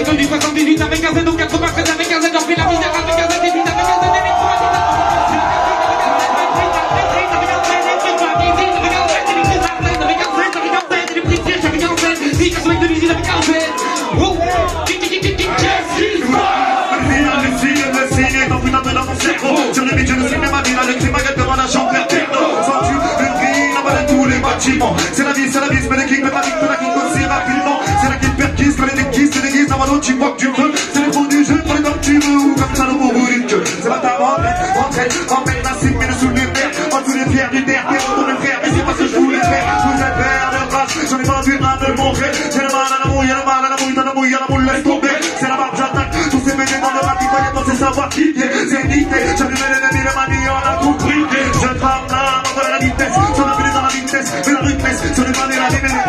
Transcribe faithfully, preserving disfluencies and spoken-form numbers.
Comme du soixante-dix-huit avec un Z ou quatre-vingt-treize avec un Z, j'en fais la misère avec un Z, dix-huit avec un Z, sur les budgets de cinéma, il a le climat devant la chambre techno. Sans Dieu, une vie, la balle tous les bâtiments. C'est la vie, c'est la vie, mais les kicks, mais la vie, la kick aussi rapidement. C'est la kick perquise, quand les déguises, c'est déguise, avant l'autre, tu vois que tu veux. C'est le fond du jeu, pour les comme tu veux, ou comme ça, le beau bout d'une queue. C'est pas ta rentrée, rentrée, emmène la cible, mais le sous les verres, en dessous les pierres du terre, terre, pour le frère, mais c'est pas ce que je voulais faire. Vous êtes verts de race, j'en ai pas vu un de le montrer. J'ai le mal à la mouille, y'a le mal à la mouille, t'as la mouille, y'a la mouille, laisse tomber. C'est la barre, j'attaque, tous ces médias dans le rap, voyez dans ces savoirs qui c'est dicté. J'allume l'ennemi, le manie, on a compris. Je trame là, on va la vitesse, sur la ville dans la vitesse, mais la vitesse, sur les manées, la